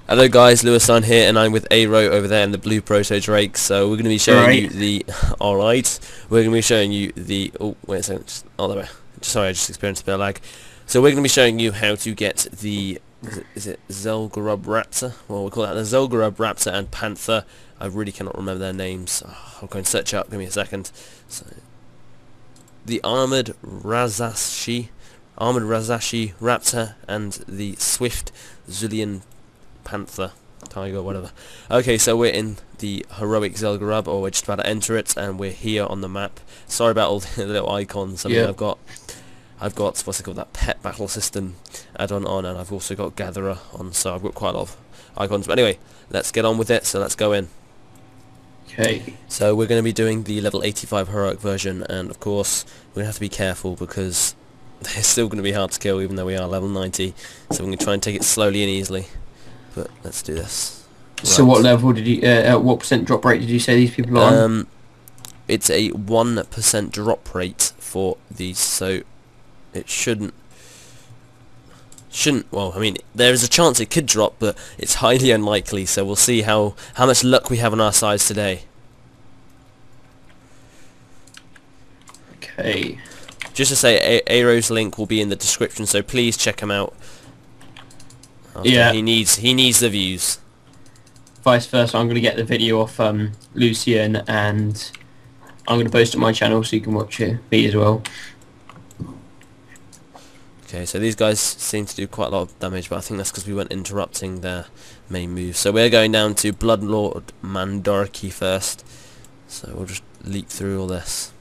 Hello guys, Lewis on here, and I'm with Aaró over there in the blue Proto Drake. So we're going to be showing you the... Alright, we're going to be showing you the... Oh, wait a second. Oh, there we are. Sorry, I just experienced a bit of lag. So we're going to be showing you how to get the... Is it Zelgarub Raptor? Well, we'll call that the Zelgarub Raptor and Panther. I really cannot remember their names. Oh, I'll go and search up. Give me a second. So, the Armoured Razzashi Raptor and the Swift Zulian Panther, Tiger, whatever. Okay, so we're in the heroic Zelgarub, or we're just about to enter it, and we're here on the map. Sorry about all the little icons. I mean, I've got what's it called, that pet battle system add-on on, and I've also got Gatherer on, so I've got quite a lot of icons. But anyway, let's get on with it. So let's go in. Okay. So we're going to be doing the level 85 heroic version, and of course we're going to have to be careful because they're still going to be hard to kill, even though we are level 90. So we're going to try and take it slowly and easily. But let's do this. Right. So what level did you, what percent drop rate did you say these people are on? It's a 1% drop rate for these, so it shouldn't, well, I mean, there is a chance it could drop, but it's highly unlikely, so we'll see how much luck we have on our sides today. Okay. Just to say, Aaró's link will be in the description, so please check him out. Yeah. He needs the views. Vice versa, I'm going to get the video off Lucian, and I'm going to post it on my channel so you can watch it, me as well. Okay, so these guys seem to do quite a lot of damage, but I think that's because we weren't interrupting their main move. So we're going down to Bloodlord Mandarki first. So we'll just leap through all this.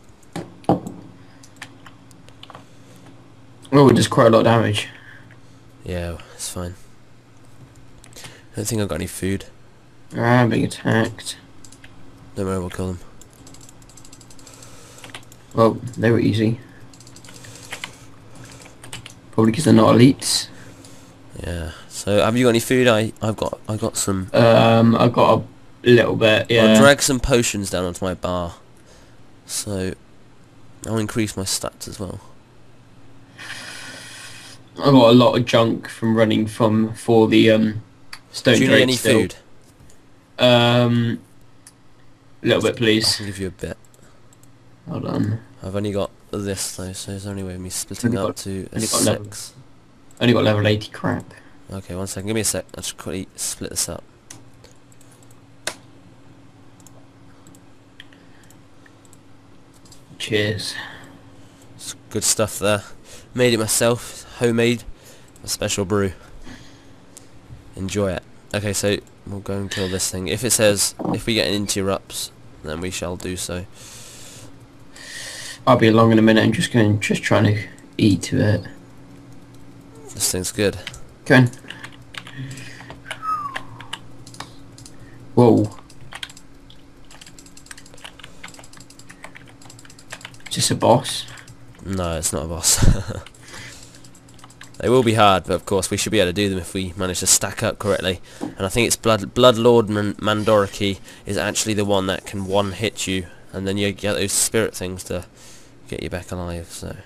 Oh, it does quite a lot of damage. Yeah, it's fine. I don't think I've got any food. I'm being attacked. Don't worry, we'll kill them. Well, they were easy. Probably because they're not elites. Yeah. So have you got any food? I've got some. I've got a little bit. Yeah. I'll drag some potions down onto my bar. So I'll increase my stats as well. I've got a lot of junk from running for the stone. Do you need any food? A little bit, please. I can give you a bit. Hold on. I've only got this though, so there's only way of me splitting up to a 6. Only got level 80 crap. Okay, one second. Give me a sec. I'll just quickly split this up. Cheers. It's good stuff there. Made it myself. Homemade. A special brew. Enjoy it. Okay, so we'll go and kill this thing. If it says, if we get an interrupts, then we shall do so. I'll be along in a minute. I'm just trying to eat it. This thing's good. Go on. Whoa. Is this a boss? No, it's not a boss. They will be hard, but of course we should be able to do them if we manage to stack up correctly. And I think it's Bloodlord Mandoriki is actually the one that can one-hit you, and then you get those spirit things to get you back alive.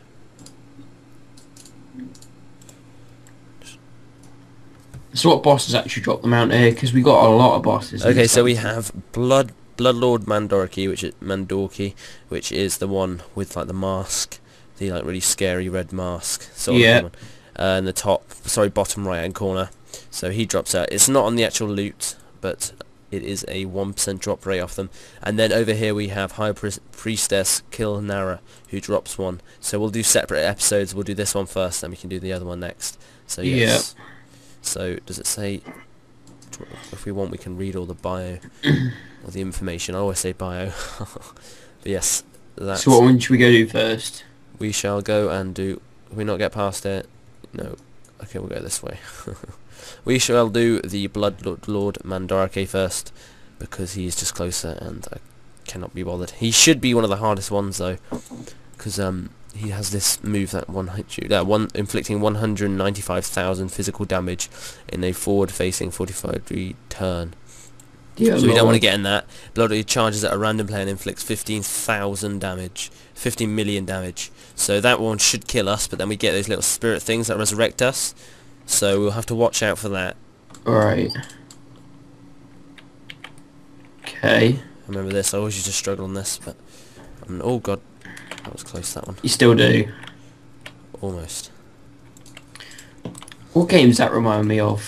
So what bosses actually drop them out here? Because we got a lot of bosses. Okay, so we have Bloodlord Mandoriki, which is the one with like the mask, the like really scary red mask. Sort of one. In the bottom right hand corner. So he drops out. It's not on the actual loot, but it is a 1% drop rate off them. And then over here we have High Priestess Kilnara, who drops one. So we'll do separate episodes. We'll do this one first, then we can do the other one next. So yes. Yeah. So does it say, if we want we can read all the bio or the information. I always say bio. But yes, that's... So what one should we go do first? We shall go and do... Can we not get past it? No. Okay, we'll go this way. We shall do the Bloodlord Mandarake first, because he is just closer and I cannot be bothered. He should be one of the hardest ones though, because he has this move that inflicting 195,000 physical damage in a forward-facing 45-degree turn. Yeah, so we don't want to get in that. Bloodlord charges at a random player and inflicts 15,000 damage. 15 million damage. So that one should kill us, but then we get those little spirit things that resurrect us. So we'll have to watch out for that. Alright. Okay. I remember this. I always used to struggle on this, but oh god, that was close. That one. You still do. Almost. What game does that remind me of?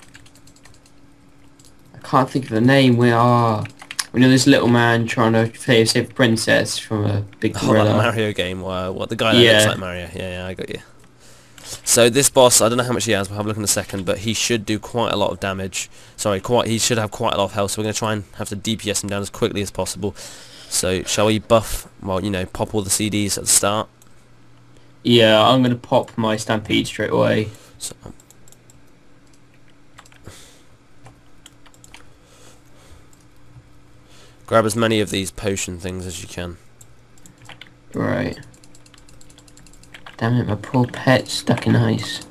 I can't think of the name. We know this little man trying to save a princess from a big Oh, that gorilla. Mario game. What the guy that Yeah. looks like Mario. Yeah, I got you. So this boss, I don't know how much he has. We'll have a look in a second, but he should do quite a lot of damage. Sorry, he should have quite a lot of health. So we're going to try and have to DPS him down as quickly as possible. So shall we buff? Well, you know, pop all the CDs at the start. Yeah, I'm going to pop my Stampede straight away. So, grab as many of these potion things as you can. Right. Damn it, my poor pet's stuck in ice.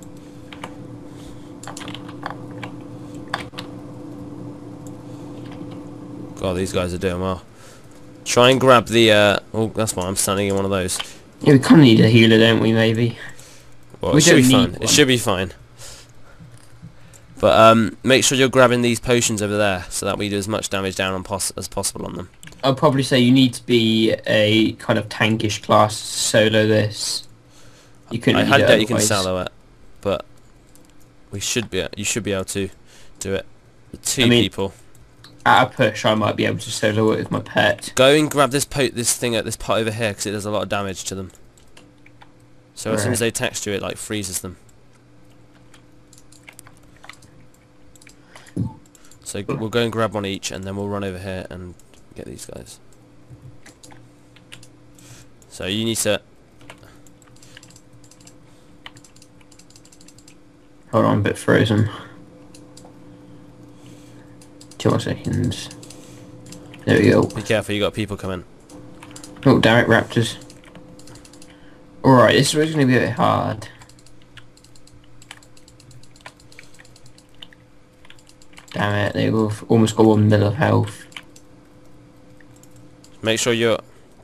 God, these guys are doing well. Try and grab the, oh, that's why I'm standing in one of those. Yeah, we kind of need a healer, don't we, maybe? Well, it should be fine. It should be fine. But make sure you're grabbing these potions over there, so that we do as much damage down as possible on them. I'll probably say you need to be a kind of tankish class to solo this. You couldn't. I really had do that you can otherwise. solo it, but you should be able to do it with two I mean, people. At a push, I might be able to solo it with my pet. Go and grab this thing at this pot over here, because it does a lot of damage to them. So as soon as they text you, it like freezes them. So we'll go and grab one each, and then we'll run over here and get these guys. So you need to... Hold on, I'm a bit frozen. 2 more seconds. There we go. Be careful, you got people coming. Oh, damn it, raptors. Alright, this is going to be a bit hard. Damn it, they've almost got 1 minute of health. Make sure you're...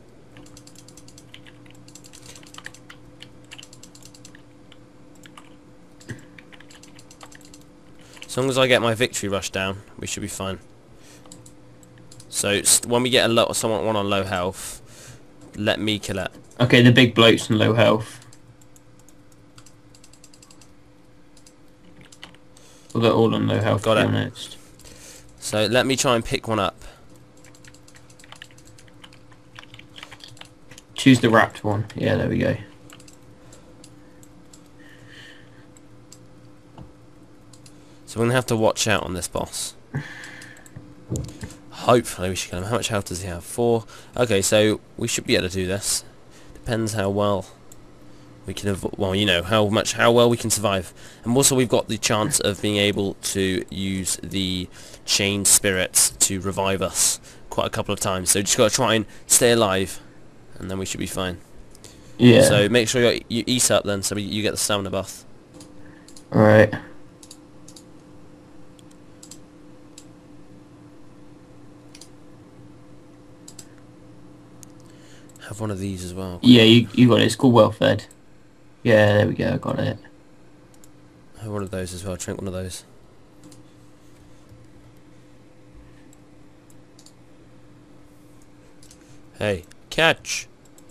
As long as I get my victory rush down, we should be fine. So when we get one on low health, let me kill it. Okay, the big bloke's on low health. Well, they're all on low health, Got to it. be honest. So let me try and pick one up. Choose the wrapped one. Yeah, there we go. So we're going to have to watch out on this boss. Hopefully we should kill him. How much health does he have? 4. Okay, so we should be able to do this. Depends how well we can well, you know, how well we can survive. And also we've got the chance of being able to use the chain spirits to revive us quite a couple of times. So just got to try and stay alive, and then we should be fine. Yeah. So make sure you eat up then, so you get the stamina buff. Alright. Have one of these as well. Yeah, you got it. It's called well fed. Yeah, there we go. I got it. Have one of those as well. Drink one of those. Hey, catch!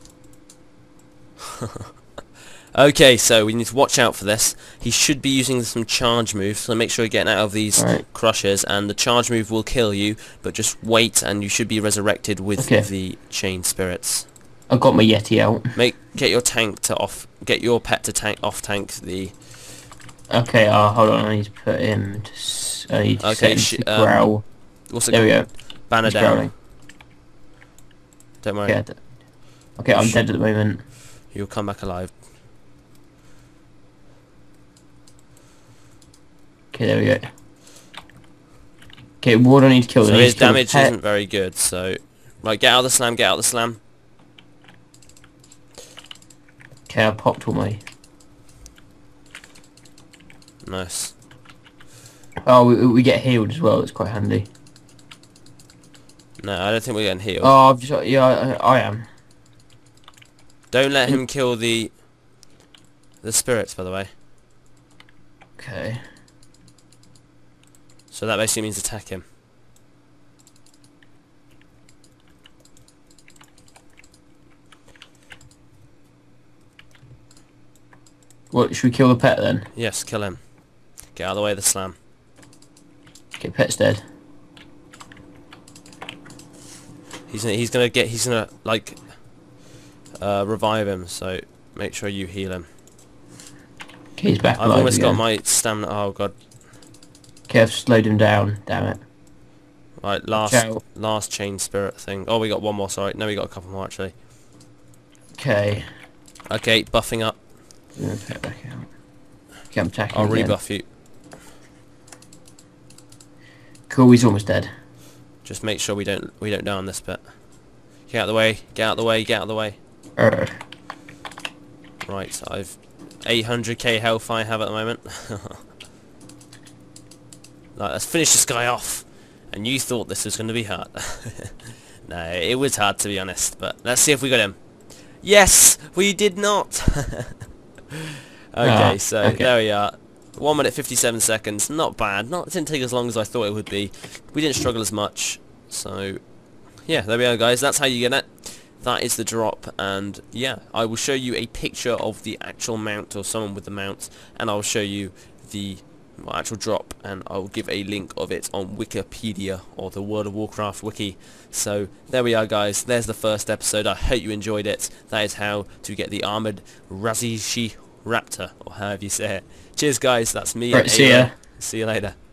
Okay, so we need to watch out for this. He should be using some charge moves, so make sure you're getting out of these crushes, and the charge move will kill you, but just wait and you should be resurrected with the chain spirits. I got my Yeti out. Get your pet to off tank the... Okay, hold on, I need to put him to, I need to set him to growl. There we go. Banner He's down. growling. Don't worry. Okay, I'm dead at the moment. You'll come back alive. Okay, there we go. Okay, what do I need to kill? So his damage isn't very good, so... Right, get out of the slam, get out of the slam. Okay, I popped all my... Nice. Oh, we get healed as well, it's quite handy. No, I don't think we're getting healed. Oh, I've just... Yeah, I am. Don't let him kill the spirits, by the way. Okay. So that basically means attack him. What, should we kill the pet then? Yes, kill him. Get out of the way of the slam. Okay, pet's dead. He's gonna like revive him, so make sure you heal him. Okay, he's back I've alive almost again. got my stamina. Oh god. Okay, I've slowed him down. Damn it. Right, last chain spirit thing. Oh, we got one more. Sorry, no, we got a couple more actually. Okay. Okay, buffing up. I'm gonna pet back out. Okay, I'm attacking I'll again. rebuff you. Cool, he's almost dead. Just make sure we don't die on this bit. Get out of the way. Get out of the way. Get out of the way. Right, so I've 800k health I have at the moment. Right, let's finish this guy off. And you thought this was going to be hard. No, it was hard to be honest, but let's see if we got him. Yes, we did not. Okay, so there we are. 1 minute 57 seconds, not bad. It didn't take as long as I thought it would be. We didn't struggle as much, so yeah, there we are guys, that's how you get it. That is the drop, and yeah, I will show you a picture of the actual mount, or someone with the mount, and I'll show you the actual drop, and I'll give a link of it on Wikipedia, or the World of Warcraft wiki. So there we are guys, there's the first episode. I hope you enjoyed it. That is how to get the armoured Razzashi Raptor, or however you say it. Cheers guys, that's me. Right, see ya. See you later.